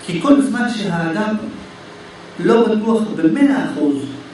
כי כל זמן שהאדם לא בטוח ב100%,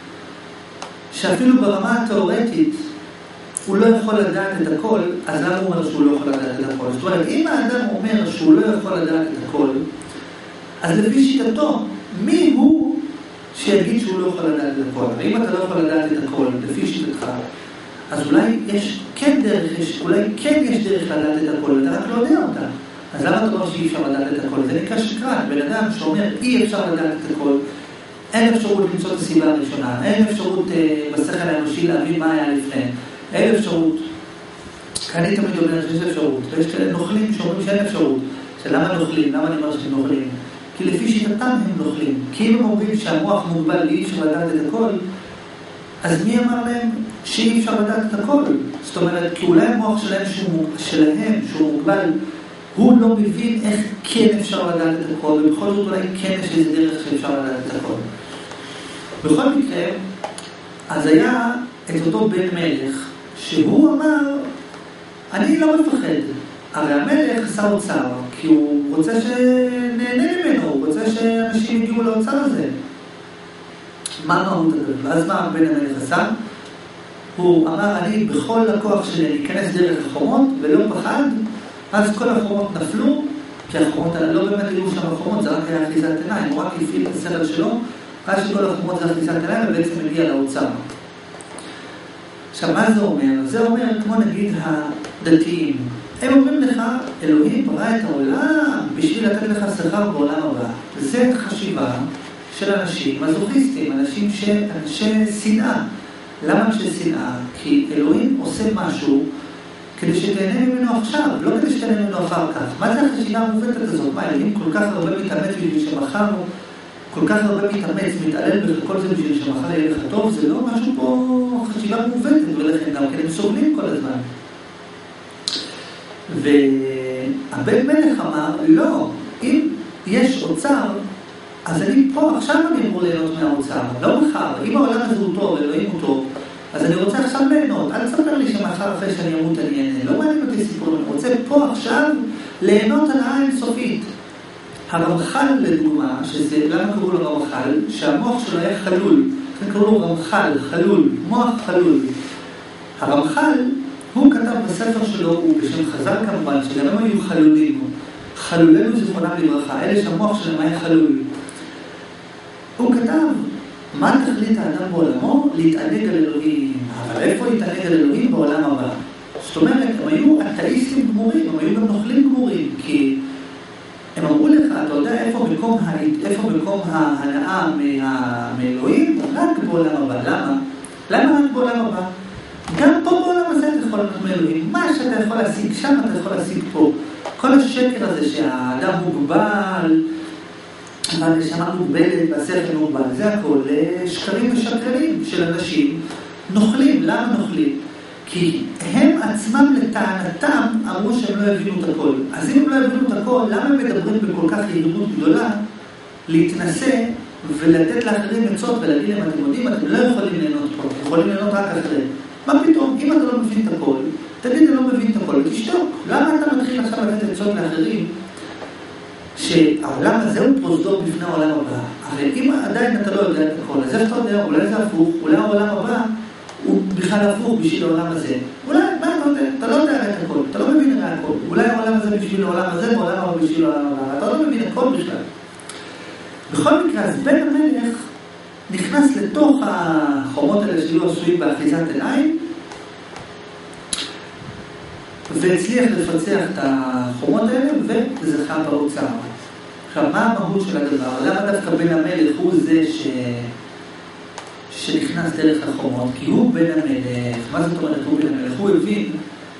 שאפילו ברמה התיאורטית הוא לא יכול לדעת את הכל, אז למה הוא אומר שהוא לא יכול לדעת את הכל? זאת אומרת, אם האדם אומר שהוא לא יכול לדעת את הכל, אז לפי שיטתו, מי הוא שיגיד שהוא לא יכול לדעת את הכל? ואם אתה לא יכול לדעת את הכל, לפי שיטתך, אז אולי יש כן דרך, אולי כן יש דרך לדעת את הכל, אתה רק לא יודע אותה. אז למה אתה אומר שאי אפשר לדעת את הכל? זה נקרא שקרן. בן אדם שאומר אי אפשר לדעת את הכל, אין אפשרות למצוא את הסיבה הראשונה, אין אפשרות בשכל האנושי להבין מה היה לפני, אין אפשרות. כאן אני תמיד אומר שיש אפשרות, ויש כאלה נוכלים שאומרים שאין אפשרות. למה נוכלים? למה אני אומר שהם נוכלים? כי לפי שיטתם הם נוכלים. כי אם הם אומרים שהמוח מוגבל ואי אפשר לדעת את הכל, אז מי אמר להם שאי אפשר לדעת את הכל? זאת אומרת, כי אולי המוח שלהם שהוא מוגבל, הוא לא מבין איך כן אפשר לדעת את הכל, ובכל זאת אולי כן יש איזה דרך שאפשר לדעת את הכל. בכל מקרה, אז היה את אותו בן מלך, שהוא אמר, אני לא מפחד. הרי המלך עשה אוצר, כי הוא רוצה שנהנה ממנו, הוא רוצה שאנשים יגיעו לאוצר הזה. מה מהות הדבר? ואז מה בן המלך עשה? הוא אמר, אני בכל הכוח שלי אכנס דרך החומות ולא פחד, אז כל החומות נפלו, כי החומות לא באמת היו שם החומות, זה רק היה אחיזת עיניים, הוא רק הפעיל את הסרט שלו, רק שכל החומות זה אחיזת עיניים ובעצם מגיע לאוצר. עכשיו, מה זה אומר? זה אומר, כמו נגיד הדתיים, הם אומרים לך, אלוהים ברא את העולם בשביל לתת לך שכר בעולם הבא. זה חשיבה של אנשים מזוכיסטים, אנשים שנאה. למה אנשי שנאה? כי אלוהים עושה משהו כדי שתהנה ממנו עכשיו, לא כדי שתהנה ממנו אחר כך. מה זה החשיבה המובטת הזאת? מה, אלוהים כל כך הרבה מתאמץ בשביל שמחר, כל כך הרבה מתעלל בכל זה בשביל שמחר יהיה לך טוב, זה לא משהו פה חשיבה מובטת, ולכן גם כן הם סובלים כל הזמן. והבן מלך אמר, לא, אם יש אוצר, אז אני פה, עכשיו אני אמור ליהנות מהאוצר, לא מחר. אם העולם הזה הוא טוב, אלוהים הוא טוב, אז אני רוצה עכשיו ליהנות. אל תספר לי שמחר אחרי שאני אמות אני אהנה. לא מעניין אותי סיפור, אני רוצה פה עכשיו ליהנות על העין סופית. הרמח"ל לדוגמה, למה קראו לו רמח"ל? שהמוח שלו היה חלול. לכן קראו לו רמח"ל, חלול, מוח חלול. הרמח"ל, הוא כתב בספר שלו, הוא בשם חז"ל כמובן, שגם הם היו חלולים. חלולנו זיכרונם לברכה, אלה שהמוח שלהם היה חלול. הוא כתב, מה תכלית האדם בעולמו? להתענג על אלוהים. אבל איפה להתענג על אלוהים בעולם הבא? זאת אומרת, הם היו אתאיסטים גמורים, הם היו גם נוכלים גמורים, כי הם אמרו לך, אתה יודע איפה מקום ההנאה מאלוהים? רק בעולם הבא. למה? למה רק בעולם הבא? גם פה בעולם הזה אתה יכול להיות מאלוהים. מה שאתה יכול להשיג שם, אתה יכול להשיג פה. כל השקר הזה שהאדם מוגבל, והנשמה מוגבלת והשכל מוגבל, זה הכל שקרים ושקרים של אנשים נוכלים. למה נוכלים? כי הם עצמם לטענתם אמרו שהם לא הבינו את הכל. אז אם הם לא הבינו את הכל, למה הם מדברים בכל כך ידידות גדולה להתנסה ולתת לאחרים עצות ולהגיד להם, אתם יודעים, אתם לא יכולים ליהנות פה, אתם יכולים ליהנות רק אחרי. מה פתאום? אם אתה לא מבין את הכל, תגיד, אני לא מבין את הכל, תשתוק. למה אתה מתחיל עכשיו לתת עצות לאחרים שהעולם הזה הוא פרוזדור בפני העולם הבא? הרי אם עדיין אתה לא יודע את הכל, אז איך אתה יודע? אולי זה הפוך, אולי העולם הבא הוא בכלל הפוך בשביל העולם הזה. אולי, מה אתה יודע? אתה לא יודע את הכל, אתה לא מבין את הכל. אולי העולם הזה בשביל העולם הזה, והעולם הבא בשביל העולם הבא. אתה לא מבין את הכל בכלל. בכל מקרה, אז בן המלך נכנס לתוך החומות האלה שהיו עשויים באחיזת עיניים, והצליח לפצח את החומות האלה, וזכה באוצר. עכשיו, מה המהות של הדבר? למה דווקא בן המלך הוא זה שנכנס דרך החומות? כי הוא בן המלך. מה זאת אומרת הוא בן המלך? הוא הבין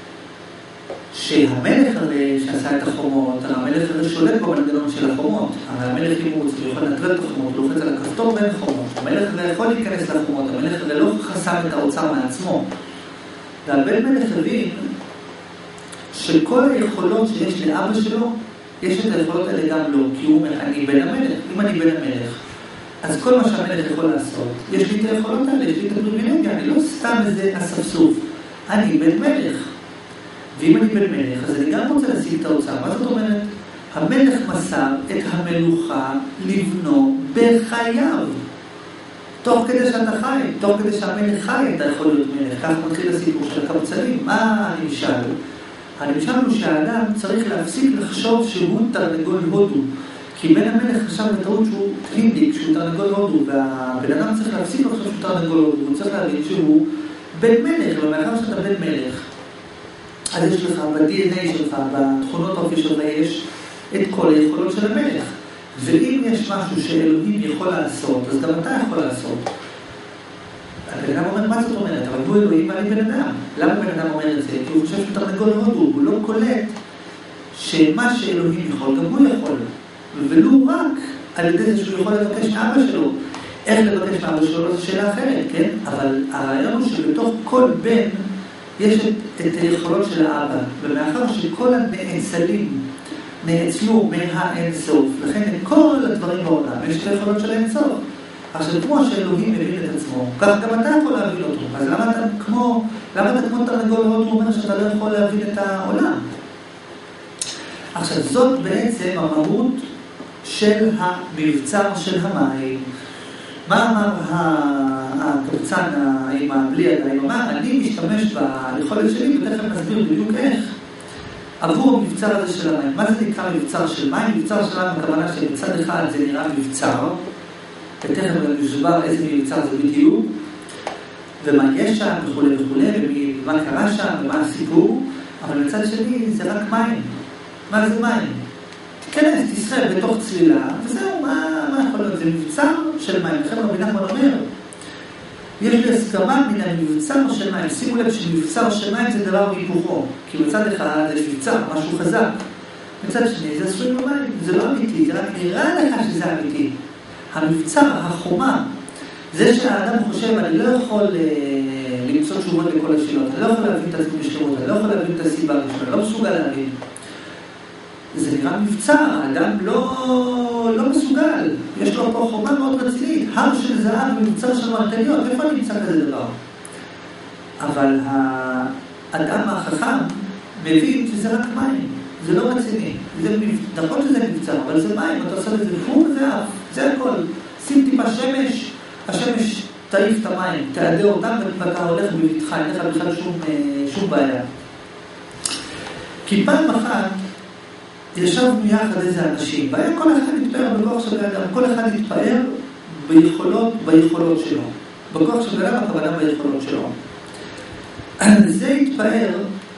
שהמלך הרי שעשה את החומות, המלך הרי שולט במנגנון של החומות. הרי המלך אם הוא יכול לנטרל את החומות, הוא לוחץ על הכפתור בין החומות. המלך הרי יכול להיכנס לחומות, המלך הרי לא חסם את האוצר מעצמו. והבן מלך הבין שכל היכולות שיש לאבא שלו, יש את היכולות האלה גם לא, כי הוא אומר, אני בן המלך. אם אני בן המלך, אז כל מה שהמלך יכול לעשות, יש לי את היכולות האלה, יש לי את הפריבילגיה, אני לא סתם איזה אספסוף. אני בן מלך. ואם אני בן מלך, אז אני גם רוצה להשיג את האוצר. מה זאת אומרת? המלך מסר את המלוכה לבנו בחייו. תוך כדי שאתה חי, תוך כדי שהמלך חי, אתה יכול להיות מלך. כך מתחיל הסיפור של הקבצנים. מה הנמשל? הנמשל הוא שהאדם צריך להפסיק לחשוב שהוא תרנגול הודו. כי בן המלך חשב בטעות שהוא הינדיק, שהוא תרנגול הודו, והבן אדם צריך להפסיק לחשוב שהוא תרנגול הודו. הוא צריך להבין שהוא בן מלך, ומאחר שאתה בן מלך, אז יש לך, ב-DNA שלך, בתכונות האופי שלך, יש את כל היכולות של המלך. ואם יש משהו שאלוהים יכול לעשות, אז גם אתה יכול לעשות. הבן אדם אומר, מה זאת אומרת? אבל הוא אלוהים ואני בן אדם. למה בן אדם אומר את זה? כי הוא חושב שהוא תרנגול הודו, הוא לא קולט שמה שאלוהים יכול, גם הוא יכול. ולו רק על ידי זה שהוא יכול לבקש מאבא שלו. איך לבקש מאבא שלו? זו שאלה אחרת, כן? אבל הרעיון הוא שבתוך כל בן יש את היכולות של האבא. ומאחר שכל הנאצלים נאצלו מהאינסוף, לכן כל הדברים בעולם, יש את היכולות של האינסוף. עכשיו, כמו שאלוהים מבין את עצמו, כך גם אתה יכול להבין אותו. אז למה אתה כמו תרנגול הודו אומר שאתה לא יכול להבין את העולם? עכשיו, זאת בעצם המהות של המבצר של המים. מה אמר הקבצן עם בלי ידיים? אמר, אני משתמש ביכולת שלי, ותכף נסביר בדיוק איך. עבור המבצר הזה של המים. מה זה נקרא מבצר של מים? מבצר של מים, הכוונה שבצד אחד זה נראה מבצר, ותכף נשבר איזה מבצר זה בדיוק, ומה יש שם וכו' וכו', ומה קרה שם, ומה הסיפור, אבל בצד שני זה רק מים. מה זה מים? תיכנס, תשחק בתוך צלילה, וזהו, מה יכול להיות? זה מבצר של מים. לכן רבי נחמן אומר, יש לי הסכמה מן המבצר של מים. שימו לב שמבצר של מים זה דבר בהיפוכו. כי מצד אחד זה מבצר, משהו חזק. מצד שני זה עשוי במים. זה לא אמיתי, זה רק נראה לך שזה אמיתי. המבצר, החומה, זה שהאדם חושב, אני לא יכול למצוא תשובות לכל השאלות, אני לא יכול להבין את עצמי בשלמות, אני לא יכול להבין את הסיבה ראשונה, אני לא מסוגל להבין. זה נראה מבצר, האדם לא מסוגל. יש לו פה חומה מאוד רצינית, הר של זהב ומבצר של מרגליות, איפה נמצא כזה דבר? אבל האדם החכם מבין שזה רק מים, זה לא רציני. נכון שזה מבצר, אבל זה מים, אתה עושה לזה פור, זה אף, זה הכל. שים טיפה שמש, השמש תעיף את המים, תעדר אותם ואתה הולך בבטחה, אין לך בכלל שום בעיה. כי פעם אחת ישבנו יחד איזה אנשים, והיה כל אחד התפאר בכוח של האדם, כל אחד התפאר ביכולות שלו. בכוח של האדם הכוונה ביכולות שלו. זה התפאר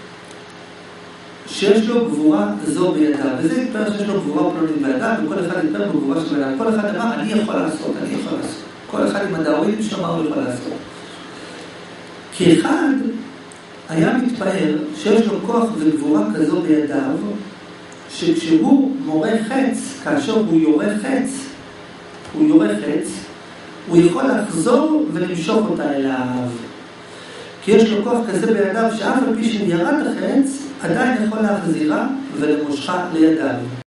שיש לו גבורה זו בידיו, וזה התפאר שיש לו גבורה פלונית בידיו, וכל אחד התפאר בגבורה של בידיו. כל אחד אמר, אני יכול לעשות. כל אחד עם הדאווינים שלו, מה הוא יכול לעשות. כי אחד היה מתפאר שיש לו כוח וגבורה כזו בידיו, שכשהוא מורה חץ, כאשר הוא יורה חץ, הוא יכול לחזור ולמשוך אותה אליו. כי יש לו כוח כזה בידיו שאף על פי שירד החץ, עדיין יכול להחזירה ולמושכה לידיו.